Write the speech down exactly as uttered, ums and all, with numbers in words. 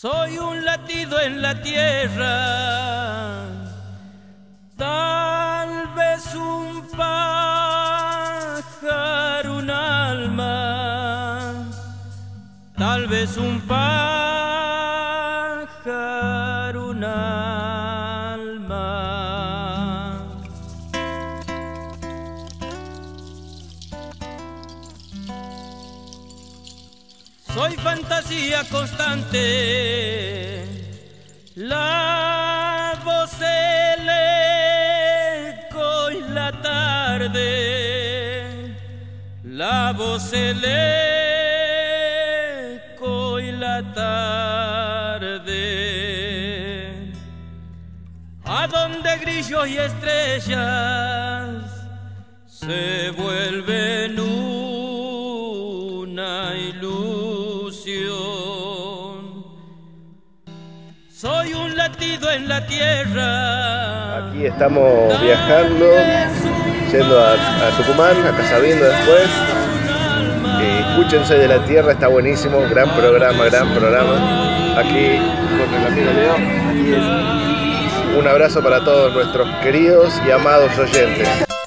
Soy un latido en la tierra, tal vez un pájaro, un alma, tal vez un pájaro, un alma. Soy fantasía constante, la voz, el eco y la tarde, la voz, el eco y la tarde, a donde grillos y estrellas se vuelven una ilusión. Soy un latido en la tierra. Aquí estamos viajando, yendo a, a Tucumán, a Casabindo después. Eh, escúchense de la tierra, está buenísimo, gran programa, gran programa. Aquí con el amigo Leo. Aquí es. Un abrazo para todos nuestros queridos y amados oyentes.